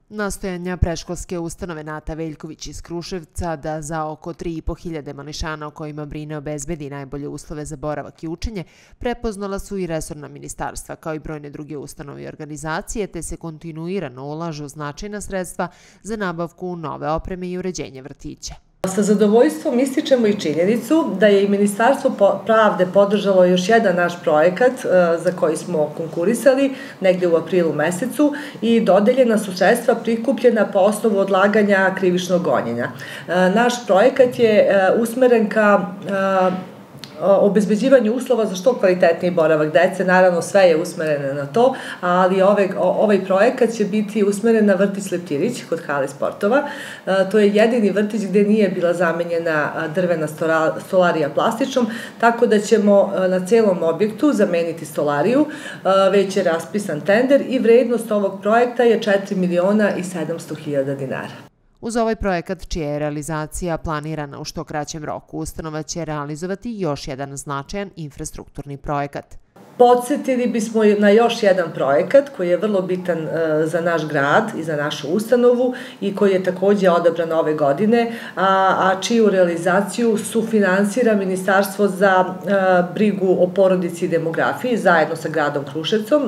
Nastojanja predškolske ustanove Nata Veljković iz Kruševca da za oko 3.500 mališana o kojima brine obezbedi najbolje uslove za boravak i učenje prepoznala su i resorna ministarstva, kao i brojne druge ustanove i organizacije, te se kontinuirano ulažu značajna sredstva za nabavku nove opreme i uređenje vrtića. Sa zadovoljstvom ističemo i činjenicu da je i Ministarstvo pravde podržalo još jedan naš projekat za koji smo konkurisali negde u aprilu mesecu i dodeljena su sredstva prikupljena po osnovu odlaganja krivičnog gonjenja. Naš projekat je usmeren ka obezbeđivanju uslova za što kvalitetniji boravak dece, naravno sve je usmereno na to, ali ovaj projekat će biti usmeren na vrtić Leptirić kod hale sportova. To je jedini vrtić gde nije bila zamenjena drvena stolarija plastičnom, tako da ćemo na celom objektu zameniti stolariju, već je raspisan tender i vrednost ovog projekta je 4.700.000 dinara. Uz ovaj projekat, čija je realizacija planirana u što kraćem roku, ustanova će realizovati još jedan značajan infrastrukturni projekat. Podsjetili bismo na još jedan projekat koji je vrlo bitan za naš grad i za našu ustanovu i koji je takođe odabran ove godine, a čiju realizaciju sufinansira Ministarstvo za brigu o porodici i demografiji zajedno sa gradom Kruševcom,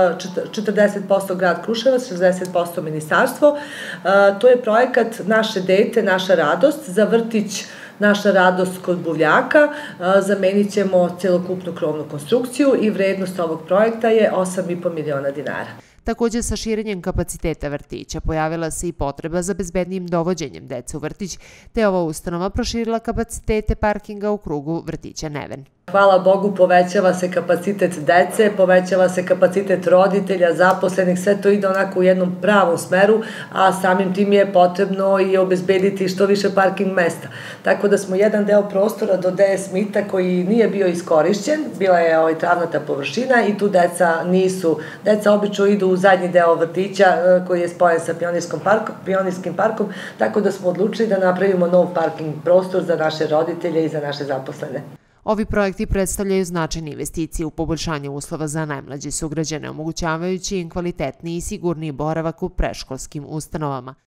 40% grad Kruševac, 60% ministarstvo. To je projekat Naše dete, naša radost za vrtić Naša radost kod Buvljaka. Zamenit ćemo celokupnu krovnu konstrukciju i vrednost ovog projekta je 8,5 miliona dinara. Također, sa širenjem kapaciteta vrtića pojavila se i potreba za bezbednijim dovođenjem dece u vrtić, te ova ustanova proširila kapacitete parkinga u krugu vrtića Neven. Hvala Bogu, povećava se kapacitet dece, povećava se kapacitet roditelja, zaposlenih, sve to ide onako u jednom pravom smeru, a samim tim je potrebno i obezbediti što više parking mesta. Tako da smo jedan deo prostora do DS Mita koji nije bio iskorišćen, bila je travnata površina i tu deca obično idu u zadnji deo vrtića koji je spojen sa Pionirskim parkom, tako da smo odlučili da napravimo nov parking prostor za naše roditelje i za naše zaposlene. Ovi projekti predstavljaju značajne investicije u poboljšanje uslova za najmlađe sugrađane, omogućavajući im kvalitetniji i sigurniji boravak u predškolskim ustanovama.